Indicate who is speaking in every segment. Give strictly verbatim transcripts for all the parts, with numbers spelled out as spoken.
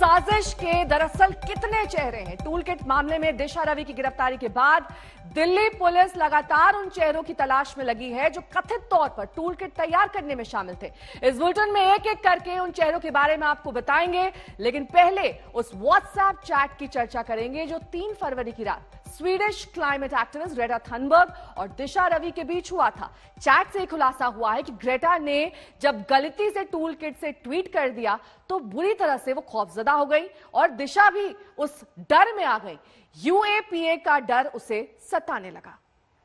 Speaker 1: साजिश के दरअसल कितने चेहरे हैं? टूलकिट मामले में दिशा रवि की गिरफ्तारी के बाद दिल्ली पुलिस लगातार उन चेहरों की तलाश में लगी है जो कथित तौर पर टूलकिट तैयार करने में शामिल थे। इस बुलेटिन में एक एक करके उन चेहरों के बारे में आपको बताएंगे, लेकिन पहले उस व्हाट्सएप चैट की चर्चा करेंगे जो तीन फरवरी की रात Swedish climate activist Greta Thunberg और दिशा रवि के बीच हुआ था। चैट से खुलासा हुआ है कि ग्रेटा ने जब गलती से टूलकिट से ट्वीट कर दिया तो बुरी तरह से वो खौफजदा हो गई और दिशा भी उस डर में आ गई। यूएपीए का डर उसे सताने लगा।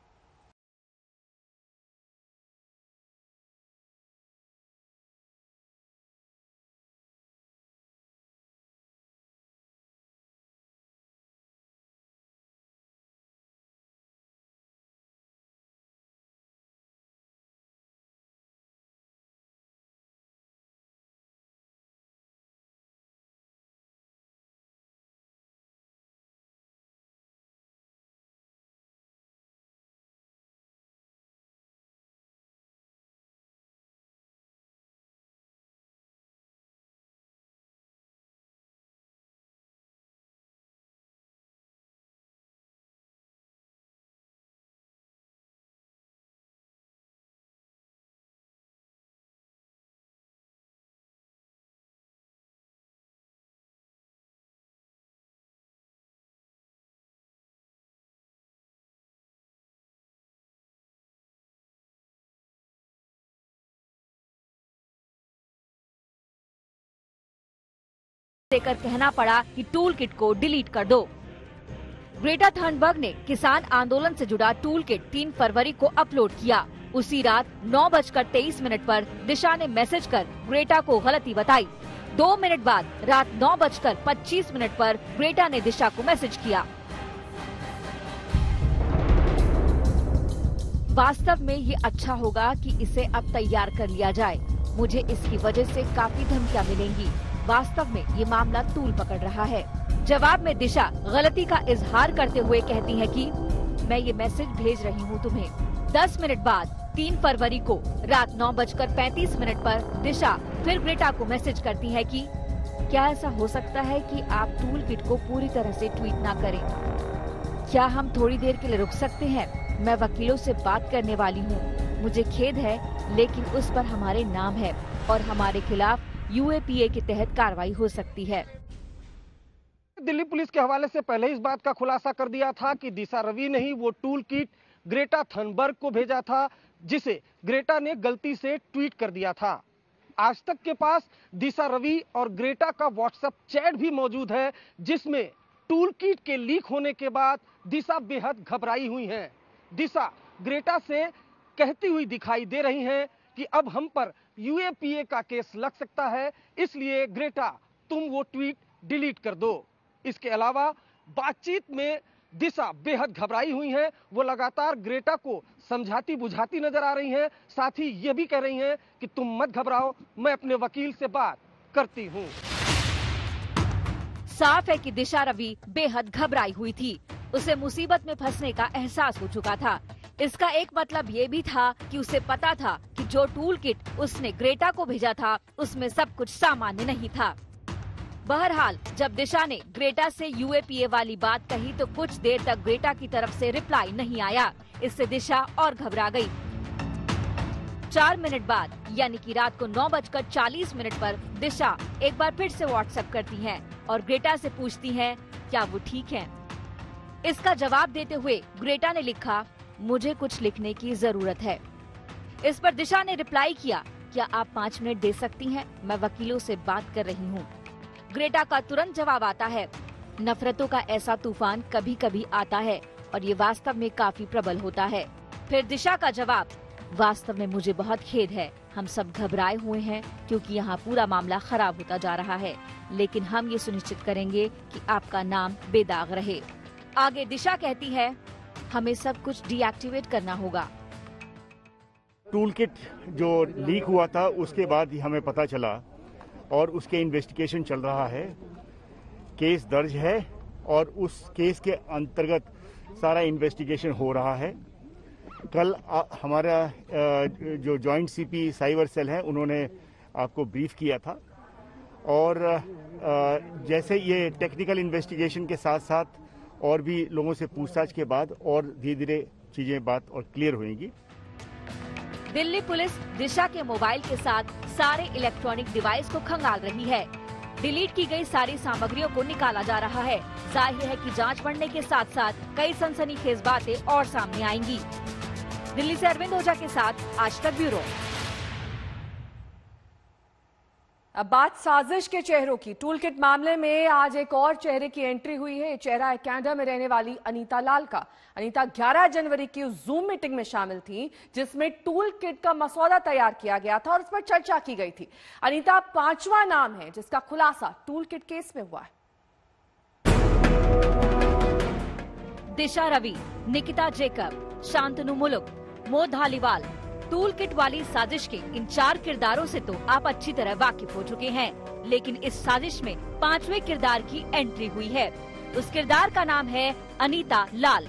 Speaker 2: देकर कहना पड़ा कि टूल किट को डिलीट कर दो। ग्रेटा थनबर्ग ने किसान आंदोलन से जुड़ा टूल किट तीन फरवरी को अपलोड किया। उसी रात नौ बजकर तेईस मिनट पर दिशा ने मैसेज कर ग्रेटा को गलती बताई। दो मिनट बाद रात नौ बजकर पच्चीस मिनट पर ग्रेटा ने दिशा को मैसेज किया। वास्तव में ये अच्छा होगा कि इसे अब तैयार कर लिया जाए। मुझे इसकी वजह से काफी धमकियां मिलेंगी। वास्तव में ये मामला तूल पकड़ रहा है। जवाब में दिशा गलती का इजहार करते हुए कहती है कि मैं ये मैसेज भेज रही हूँ तुम्हें। दस मिनट बाद तीन फरवरी को रात नौ बजकर पैंतीस मिनट पर दिशा फिर ग्रेटा को मैसेज करती है कि क्या ऐसा हो सकता है कि आप टूल किट को पूरी तरह से ट्वीट ना करें? क्या हम थोड़ी देर के लिए रुक सकते हैं? मैं वकीलों से बात करने वाली हूँ। मुझे खेद है, लेकिन उस पर हमारे नाम है और हमारे खिलाफ यूएपीए के तहत कार्रवाई हो सकती है।
Speaker 3: दिल्ली पुलिस के हवाले से पहले इस बात का खुलासा कर दिया था कि दिशा रवि ने ही वो टूल किट ग्रेटा थनबर्ग को भेजा था, जिसे ग्रेटा ने गलती से ट्वीट कर दिया था। आज तक के पास दिशा रवि और ग्रेटा का व्हाट्सएप चैट भी मौजूद है, जिसमें टूल किट के लीक होने के बाद दिशा बेहद घबराई हुई हैं। दिशा ग्रेटा से कहती हुई दिखाई दे रही हैं कि अब हम पर यूएपीए का केस लग सकता है, इसलिए ग्रेटा तुम वो ट्वीट डिलीट कर दो। इसके अलावा बातचीत में दिशा बेहद घबराई हुई हैं। वो लगातार ग्रेटा को समझाती बुझाती नजर आ रही हैं। साथ ही ये भी कह रही हैं कि तुम मत घबराओ, मैं अपने वकील से बात करती हूँ।
Speaker 2: साफ है कि दिशा रवि बेहद घबराई हुई थी। उसे मुसीबत में फंसने का एहसास हो चुका था। इसका एक मतलब ये भी था कि उसे पता था कि जो टूल किट उसने ग्रेटा को भेजा था उसमें सब कुछ सामान्य नहीं था। बहरहाल जब दिशा ने ग्रेटा से यूएपीए वाली बात कही तो कुछ देर तक ग्रेटा की तरफ से रिप्लाई नहीं आया। इससे दिशा और घबरा गई। चार मिनट बाद यानी कि रात को नौ बजकर चालीस मिनट पर दिशा एक बार फिर से व्हाट्सएप करती हैं और ग्रेटा से पूछती हैं क्या वो ठीक हैं। इसका जवाब देते हुए ग्रेटा ने लिखा, मुझे कुछ लिखने की जरूरत है। इस पर दिशा ने रिप्लाई किया, क्या आप पाँच मिनट दे सकती हैं? मैं वकीलों से बात कर रही हूँ। ग्रेटा का तुरंत जवाब आता है, नफरतों का ऐसा तूफान कभी कभी आता है और ये वास्तव में काफी प्रबल होता है। फिर दिशा का जवाब, वास्तव में मुझे बहुत खेद है, हम सब घबराए हुए हैं क्योंकि यहाँ पूरा मामला खराब होता जा रहा है, लेकिन हम ये सुनिश्चित करेंगे कि आपका नाम बेदाग रहे। आगे दिशा कहती है, हमें सब कुछ डीएक्टिवेट करना होगा।
Speaker 4: टूल किट जो लीक हुआ था उसके बाद ही हमें पता चला और उसके इन्वेस्टिगेशन चल रहा है। केस दर्ज है और उस केस के अंतर्गत सारा इन्वेस्टिगेशन हो रहा है। कल आ, हमारा आ, जो जॉइंट सीपी साइबर सेल है उन्होंने आपको ब्रीफ किया था और जैसे ये टेक्निकल इन्वेस्टिगेशन के साथ साथ और भी लोगों से पूछताछ के बाद और धीरे धीरे चीजें बात और क्लियर होंगी।
Speaker 2: दिल्ली पुलिस दिशा के मोबाइल के साथ सारे इलेक्ट्रॉनिक डिवाइस को खंगाल रही है। डिलीट की गई सारी सामग्रियों को निकाला जा रहा है। जाहिर है कि जांच बढ़ने के साथ साथ कई सनसनीखेज बातें और सामने आएंगी। दिल्ली से अरविंद ओझा के साथ आज तक ब्यूरो।
Speaker 1: अब बात साजिश के चेहरों की। टूलकिट मामले में आज एक और चेहरे की एंट्री हुई है। चेहरा है कनाडा में रहने वाली अनीता लाल का। अनीता ग्यारह जनवरी की उस जूम मीटिंग में शामिल थी जिसमें टूलकिट का मसौदा तैयार किया गया था और उस पर चर्चा की गई थी। अनीता पांचवा नाम है जिसका खुलासा टूलकिट केस में हुआ है।
Speaker 2: दिशा रवि, निकिता जेकब, शांतनु मुलुक, मोह धालीवाल, टूल किट वाली साजिश के इन चार किरदारों से तो आप अच्छी तरह वाकिफ हो चुके हैं, लेकिन इस साजिश में पांचवें किरदार की एंट्री हुई है। उस किरदार का नाम है अनीता लाल।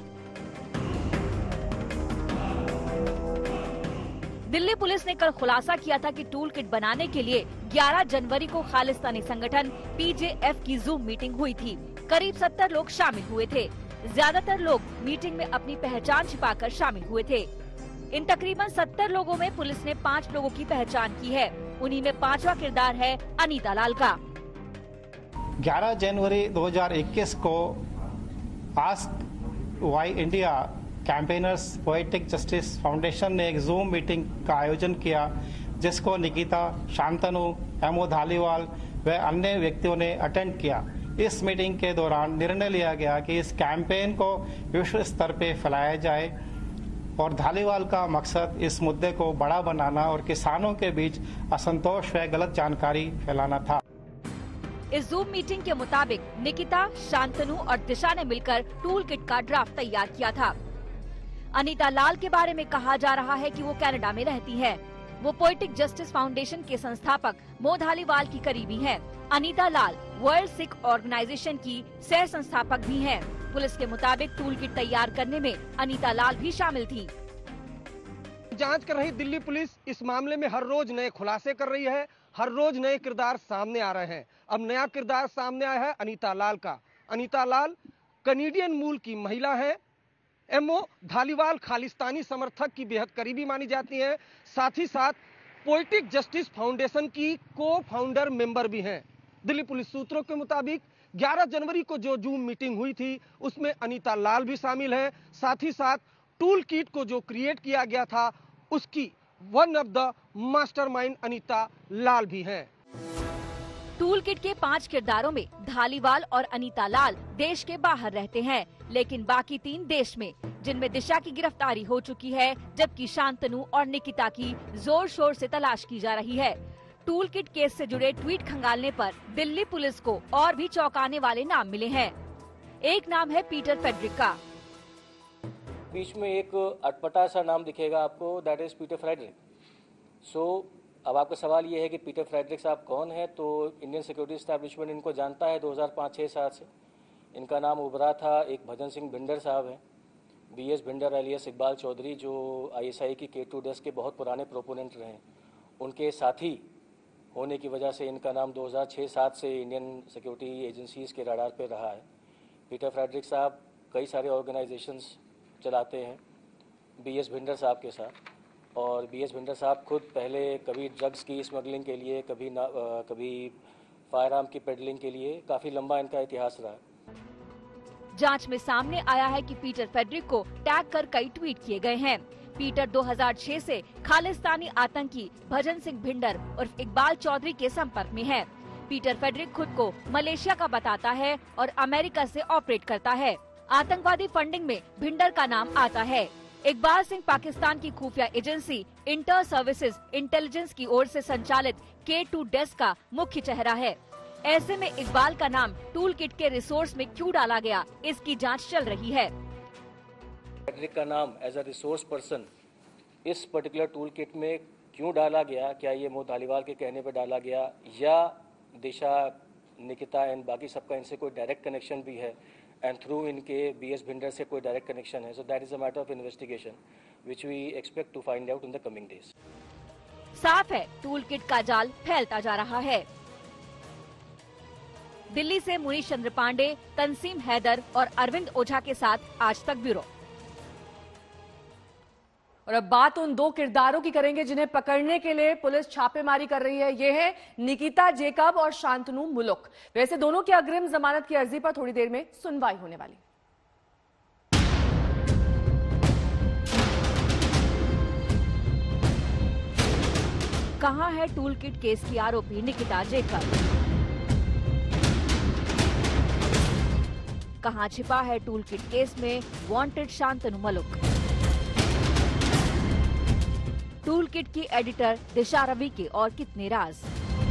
Speaker 2: दिल्ली पुलिस ने कल खुलासा किया था कि टूल किट बनाने के लिए ग्यारह जनवरी को खालिस्तानी संगठन पीजेएफ की जूम मीटिंग हुई थी। करीब सत्तर लोग शामिल हुए थे। ज्यादातर लोग मीटिंग में अपनी पहचान छिपाकर शामिल हुए थे। इन तकरीबन सत्तर लोगों में पुलिस ने पाँच लोगों की पहचान की है। उन्हीं में पांचवा किरदार है अनीता लाल का।
Speaker 5: ग्यारह जनवरी दो हज़ार इक्कीस को Ask Why India campaigners Poetic Justice Foundation ने एक जूम मीटिंग का आयोजन किया, जिसको निकिता, शांतनु, मोह धालीवाल व अन्य व्यक्तियों ने अटेंड किया। इस मीटिंग के दौरान निर्णय लिया गया कि इस कैंपेन को विश्व स्तर पर फैलाया जाए और धालीवाल का मकसद इस मुद्दे को बड़ा बनाना और किसानों के बीच असंतोष व गलत जानकारी फैलाना था।
Speaker 2: इस जूम मीटिंग के मुताबिक निकिता, शांतनु और दिशा ने मिलकर टूल किट का ड्राफ्ट तैयार किया था। अनीता लाल के बारे में कहा जा रहा है कि वो कनाडा में रहती है। वो पोएटिक जस्टिस फाउंडेशन के संस्थापक मोह धालीवाल की करीबी हैं। अनीता लाल वर्ल्ड सिख ऑर्गेनाइजेशन की सह संस्थापक भी हैं। पुलिस के मुताबिक टूल किट तैयार करने में अनीता लाल भी शामिल थी।
Speaker 3: जांच कर रही दिल्ली पुलिस इस मामले में हर रोज नए खुलासे कर रही है। हर रोज नए किरदार सामने आ रहे हैं। अब नया किरदार सामने आया है अनीता लाल का। अनीता लाल कनेडियन मूल की महिला है। एमओ धालीवाल खालिस्तानी समर्थक की बेहद करीबी मानी जाती है। साथ ही साथ पोएटिक जस्टिस फाउंडेशन की को फाउंडर मेंबर भी हैं। दिल्ली पुलिस सूत्रों के मुताबिक ग्यारह जनवरी को जो जूम मीटिंग हुई थी उसमें अनीता लाल भी शामिल है। साथ ही साथ टूल किट को जो क्रिएट किया गया था उसकी one of the mastermind Anita Lal भी हैं।
Speaker 2: टूल किट के पांच किरदारों में धालीवाल और अनीता लाल देश के बाहर रहते हैं, लेकिन बाकी तीन देश में, जिनमें दिशा की गिरफ्तारी हो चुकी है, जबकि शांतनु और निकिता की जोर शोर से तलाश की जा रही है। टूल किट केस से जुड़े ट्वीट खंगालने पर दिल्ली पुलिस को और भी चौंकाने वाले नाम मिले हैं। एक नाम है पीटर फेडरिक का।
Speaker 6: बीच में एक अटपटा सा नाम दिखेगा आपको, that is Peter Friedrich. So अब आपका सवाल ये है कि पीटर फ्रेडरिक साहब कौन है? तो इंडियन सिक्योरिटी एस्टैब्लिशमेंट इनको जानता है दो हज़ार पाँच छह सात से। इनका नाम उभरा था। एक भजन सिंह भिंडर साहब हैं, B S Bhinder alias Iqbal Chaudhary, जो आई एस आई की के टू डेस्क के बहुत पुराने प्रोपोनेंट रहे। उनके साथी होने की वजह से इनका नाम दो हज़ार छह सात से इंडियन सिक्योरिटी एजेंसीज के रडार पे रहा है। पीटर फ्रेडरिक साहब कई सारे ऑर्गेनाइजेशंस चलाते हैं बी एस भिंडर साहब के साथ, और बी एस भिंडर साहब खुद पहले कभी ड्रग्स की स्मगलिंग के लिए, कभी ना, आ, कभी फायर आर्म की पेडलिंग के लिए, काफ़ी लंबा इनका इतिहास रहा है।
Speaker 2: जांच में सामने आया है कि पीटर फेडरिक को टैग कर कई ट्वीट किए गए हैं। पीटर दो हज़ार छह से खालिस्तानी आतंकी भजन सिंह भिंडर और इकबाल चौधरी के संपर्क में है। पीटर फेडरिक खुद को मलेशिया का बताता है और अमेरिका से ऑपरेट करता है। आतंकवादी फंडिंग में भिंडर का नाम आता है। इकबाल सिंह पाकिस्तान की खुफिया एजेंसी इंटर सर्विसेज इंटेलिजेंस की ओर से संचालित के टू डेस्क का मुख्य चेहरा है। ऐसे में इकबाल का नाम टूल किट के रिसोर्स में क्यों डाला गया, इसकी जांच चल रही है।
Speaker 6: फेडरिक का नाम एज अ रिसोर्स पर्सन इस पर्टिकुलर टूल किट में क्यों डाला गया? क्या ये मोह धालीवाल के कहने पर डाला गया, या दिशा, निकिता एंड बाकी सबका इनसे कोई डायरेक्ट कनेक्शन भी है, एंड थ्रू इनके बी एस भिंडर से कोई डायरेक्ट कनेक्शन है? So that is a matter of investigation which we expect to find out in the coming days.
Speaker 2: साफ है टूल किट का जाल फैलता जा रहा है। दिल्ली से मुनीश चंद्र पांडे, तंसीम हैदर और अरविंद ओझा के साथ आज तक ब्यूरो।
Speaker 1: और अब बात उन दो किरदारों की करेंगे जिन्हें पकड़ने के लिए पुलिस छापेमारी कर रही है। ये है निकिता जेकब और शांतनु मुलुक। वैसे दोनों की अग्रिम जमानत की अर्जी पर थोड़ी देर में सुनवाई होने वाली।
Speaker 2: कहां है टूल किट केस की आरोपी निकिता जेकब? कहां छिपा है टूल किट केस में wanted Shantanu Muluk? Tool kit की एडिटर दिशा रवि के और कितने राज?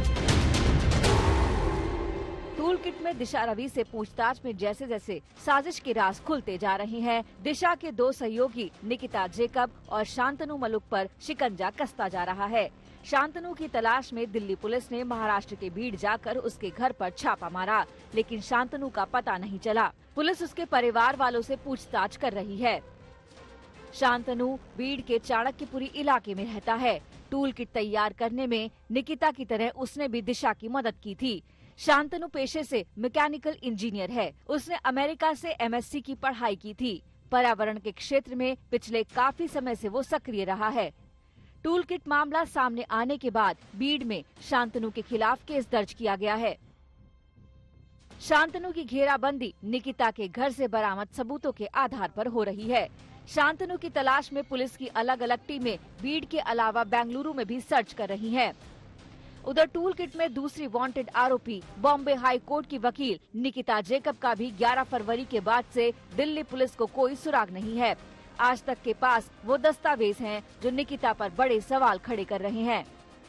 Speaker 2: टूल किट में दिशा रवि से पूछताछ में जैसे जैसे साजिश के राज खुलते जा रहे हैं, दिशा के दो सहयोगी निकिता जेकब और शांतनु मुलुक पर शिकंजा कसता जा रहा है। शांतनु की तलाश में दिल्ली पुलिस ने महाराष्ट्र के बीड़ जाकर उसके घर पर छापा मारा, लेकिन शांतनु का पता नहीं चला। पुलिस उसके परिवार वालों से पूछताछ कर रही है। शांतनु बीड़ के चाणक्यपुरी इलाके में रहता है। टूल किट तैयार करने में निकिता की तरह उसने भी दिशा की मदद की थी। शांतनु पेशे से मैकेनिकल इंजीनियर है। उसने अमेरिका से एमएससी की पढ़ाई की थी। पर्यावरण के क्षेत्र में पिछले काफी समय से वो सक्रिय रहा है। टूल किट मामला सामने आने के बाद बीड़ में शांतनु के खिलाफ केस दर्ज किया गया है। शांतनु की घेराबंदी निकिता के घर से बरामद सबूतों के आधार पर हो रही है। शांतनु की तलाश में पुलिस की अलग अलग टीमें बीड़ के अलावा बेंगलुरु में भी सर्च कर रही हैं। उधर टूल किट में दूसरी वांटेड आरोपी बॉम्बे हाई कोर्ट की वकील निकिता जेकब का भी ग्यारह फरवरी के बाद से दिल्ली पुलिस को कोई सुराग नहीं है। आज तक के पास वो दस्तावेज हैं जो निकिता पर बड़े सवाल खड़े कर रहे हैं।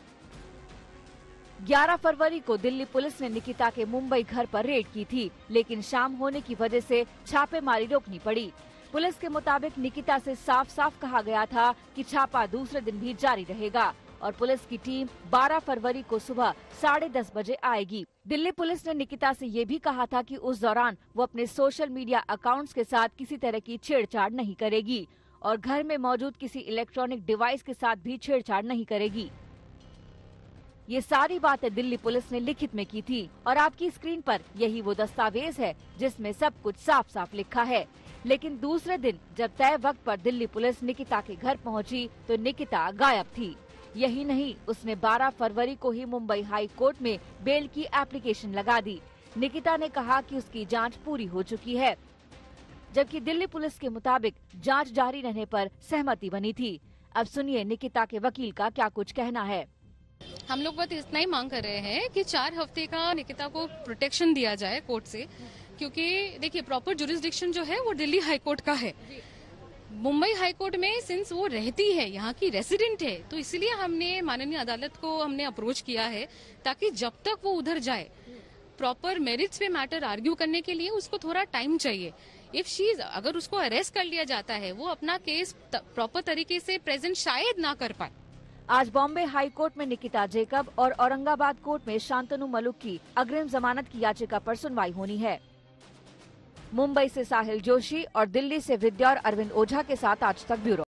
Speaker 2: ग्यारह फरवरी को दिल्ली पुलिस ने निकिता के मुंबई घर पर रेड की थी, लेकिन शाम होने की वजह से छापेमारी रोकनी पड़ी। पुलिस के मुताबिक निकिता से साफ साफ कहा गया था कि छापा दूसरे दिन भी जारी रहेगा और पुलिस की टीम बारह फरवरी को सुबह साढ़े दस बजे आएगी। दिल्ली पुलिस ने निकिता से ये भी कहा था कि उस दौरान वो अपने सोशल मीडिया अकाउंट्स के साथ किसी तरह की छेड़छाड़ नहीं करेगी और घर में मौजूद किसी इलेक्ट्रॉनिक डिवाइस के साथ भी छेड़छाड़ नहीं करेगी। ये सारी बातें दिल्ली पुलिस ने लिखित में की थी और आपकी स्क्रीन पर यही वो दस्तावेज है जिसमें सब कुछ साफ साफ लिखा है। लेकिन दूसरे दिन जब तय वक्त पर दिल्ली पुलिस निकिता के घर पहुंची तो निकिता गायब थी। यही नहीं, उसने बारह फरवरी को ही मुंबई हाई कोर्ट में बेल की एप्लीकेशन लगा दी। निकिता ने कहा कि उसकी जांच पूरी हो चुकी है, जबकि दिल्ली पुलिस के मुताबिक जांच जारी रहने पर सहमति बनी थी। अब सुनिए निकिता के वकील का क्या कुछ कहना है।
Speaker 7: हम लोग बस इतना ही मांग कर रहे हैं कि चार हफ्ते का निकिता को प्रोटेक्शन दिया जाए कोर्ट से, क्योंकि देखिए प्रॉपर जुरिस्डिक्शन जो है वो दिल्ली हाई कोर्ट का है। मुंबई हाई कोर्ट में सिंस वो रहती है, यहाँ की रेसिडेंट है, तो इसलिए हमने माननीय अदालत को हमने अप्रोच किया है ताकि जब तक वो उधर जाए प्रॉपर मेरिट्स पे मैटर आर्ग्यू करने के लिए उसको थोड़ा टाइम चाहिए। इफ शी अगर उसको अरेस्ट कर लिया जाता है वो अपना केस प्रॉपर तरीके से प्रेजेंट शायद ना कर पाए।
Speaker 2: आज बॉम्बे हाई कोर्ट में निकिता जेकब और औरंगाबाद कोर्ट में शांतनु मुलुक की अग्रिम जमानत की याचिका पर सुनवाई होनी है। मुंबई से साहिल जोशी और दिल्ली से विद्या और अरविंद ओझा के साथ आज तक ब्यूरो।